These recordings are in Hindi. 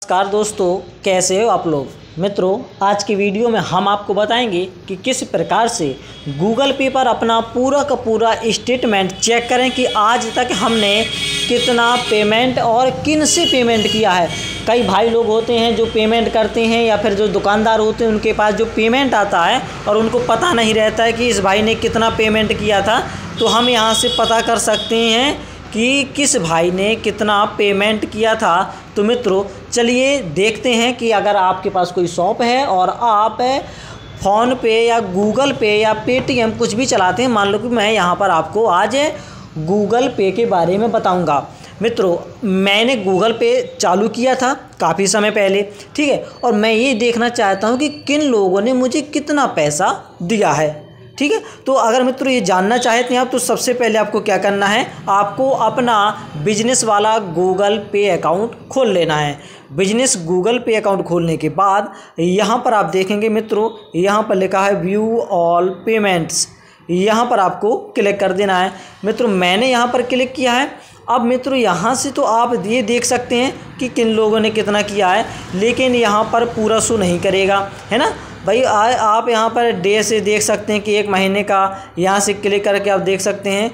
नमस्कार दोस्तों, कैसे हो आप लोग। मित्रों, आज की वीडियो में हम आपको बताएंगे कि किस प्रकार से गूगल पे पर अपना पूरा का पूरा स्टेटमेंट चेक करें कि आज तक हमने कितना पेमेंट और किन से पेमेंट किया है। कई भाई लोग होते हैं जो पेमेंट करते हैं या फिर जो दुकानदार होते हैं उनके पास जो पेमेंट आता है और उनको पता नहीं रहता है कि इस भाई ने कितना पेमेंट किया था। तो हम यहाँ से पता कर सकते हैं कि किस भाई ने कितना पेमेंट किया था। तो मित्रों चलिए देखते हैं कि अगर आपके पास कोई शॉप है और आप फ़ोन पे या गूगल पे या पेटीएम कुछ भी चलाते हैं, मान लो कि मैं यहाँ पर आपको आज गूगल पे के बारे में बताऊँगा। मित्रों, मैंने गूगल पे चालू किया था काफ़ी समय पहले, ठीक है, और मैं ये देखना चाहता हूँ कि किन लोगों ने मुझे कितना पैसा दिया है, ठीक है। तो अगर मित्रों ये जानना चाहते हैं आप, तो सबसे पहले आपको क्या करना है, आपको अपना बिजनेस वाला गूगल पे अकाउंट खोल लेना है। बिजनेस गूगल पे अकाउंट खोलने के बाद यहाँ पर आप देखेंगे मित्रों, यहाँ पर लिखा है व्यू ऑल पेमेंट्स, यहाँ पर आपको क्लिक कर देना है। मित्रों मैंने यहाँ पर क्लिक किया है। अब मित्रों यहाँ से तो आप ये देख सकते हैं कि किन लोगों ने कितना किया है, लेकिन यहाँ पर पूरा शो नहीं करेगा, है ना भाई। आप यहाँ पर डे से देख सकते हैं कि एक महीने का, यहाँ से क्लिक करके आप देख सकते हैं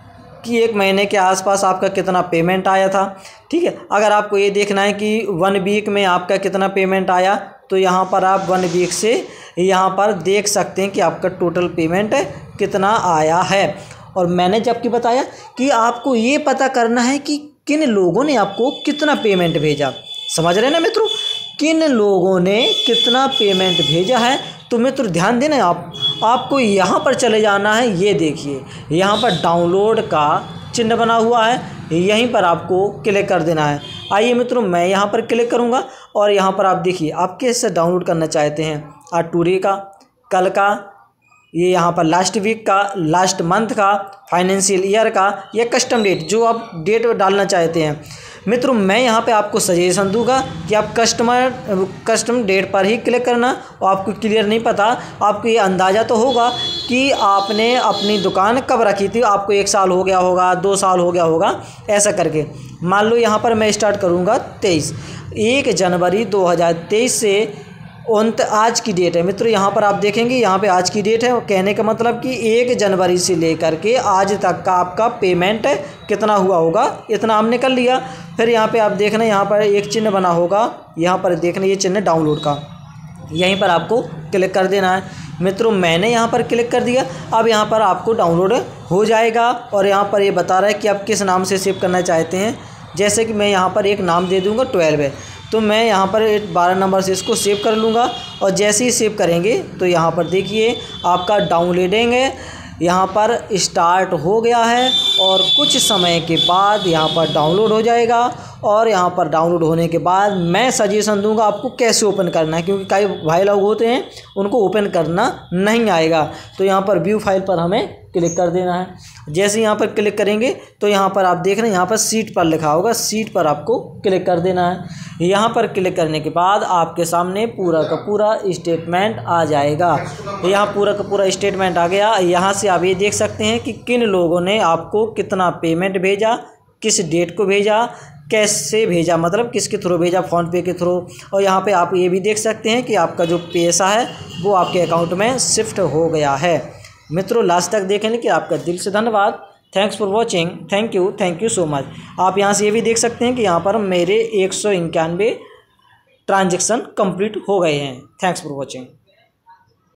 कि एक महीने के आसपास आपका कितना पेमेंट आया था, ठीक है। अगर आपको ये देखना है कि 1 वीक में आपका कितना पेमेंट आया, तो यहाँ पर आप 1 वीक से यहाँ पर देख सकते हैं कि आपका टोटल पेमेंट कितना आया है। और मैंने जबकि बताया कि आपको ये पता करना है कि किन लोगों ने आपको कितना पेमेंट भेजा, समझ रहे हैं ना मित्रों, किन लोगों ने कितना पेमेंट भेजा है। तो मित्र ध्यान देना, आपको यहाँ पर चले जाना है। ये देखिए यहाँ पर डाउनलोड का चिन्ह बना हुआ है, यहीं पर आपको क्लिक कर देना है। आइए मित्रों, मैं यहाँ पर क्लिक करूँगा और यहाँ पर आप देखिए आप कैसे डाउनलोड करना चाहते हैं। आज टुडे का, कल का, ये यहाँ पर लास्ट वीक का, लास्ट मंथ का, फाइनेंशियल ईयर का, या कस्टम डेट, जो आप डेट डालना चाहते हैं। मित्रों मैं यहाँ पे आपको सजेशन दूंगा कि आप कस्टम डेट पर ही क्लिक करना। और आपको क्लियर नहीं पता, आपको ये अंदाज़ा तो होगा कि आपने अपनी दुकान कब रखी थी। आपको 1 साल हो गया होगा, 2 साल हो गया होगा, ऐसा करके। मान लो यहाँ पर मैं स्टार्ट करूँगा 1 जनवरी 2023 से आज की डेट है। मित्रों यहाँ पर आप देखेंगे, यहाँ पे आज की डेट है। कहने का मतलब कि 1 जनवरी से लेकर के आज तक का आपका पेमेंट कितना हुआ होगा, इतना हमने कर लिया। फिर यहाँ पे आप देखना, यहाँ पर एक चिन्ह बना होगा, यहाँ पर देखना ये चिन्ह डाउनलोड का, यहीं पर आपको क्लिक कर देना है। मित्रों मैंने यहाँ पर क्लिक कर दिया। अब यहाँ पर आपको डाउनलोड हो जाएगा और यहाँ पर ये बता रहा है कि आप किस नाम से सेव करना चाहते हैं। जैसे कि मैं यहाँ पर एक नाम दे दूँगा 12 है, तो मैं यहाँ पर 12 नंबर से इसको सेव कर लूँगा। और जैसे ही सेव करेंगे तो यहाँ पर देखिए आपका डाउनलोडिंग यहाँ पर स्टार्ट हो गया है और कुछ समय के बाद यहाँ पर डाउनलोड हो जाएगा। और यहाँ पर डाउनलोड होने के बाद मैं सजेशन दूंगा आपको कैसे ओपन करना है, क्योंकि कई भाई लोग होते हैं उनको ओपन करना नहीं आएगा। तो यहाँ पर व्यू फाइल पर हमें क्लिक कर देना है। जैसे यहाँ पर क्लिक करेंगे तो यहाँ पर आप देख रहे हैं यहाँ पर सीट पर लिखा होगा, सीट पर आपको क्लिक कर देना है। यहाँ पर क्लिक करने के बाद आपके सामने पूरा का पूरा स्टेटमेंट आ जाएगा। यहाँ पूरा का पूरा स्टेटमेंट आ गया। यहाँ से आप ये देख सकते हैं कि किन लोगों ने आपको कितना पेमेंट भेजा, किस डेट को भेजा, कैसे भेजा, मतलब किसके थ्रू भेजा, फ़ोन पे के थ्रू। और यहाँ पे आप ये भी देख सकते हैं कि आपका जो पैसा है वो आपके अकाउंट में शिफ्ट हो गया है। मित्रों लास्ट तक देखेंगे कि आपका दिल से धन्यवाद। Thanks for watching, thank you so much. आप यहाँ से ये भी देख सकते हैं कि यहाँ पर मेरे 191 ट्रांजेक्शन कंप्लीट हो गए हैं। Thanks for watching.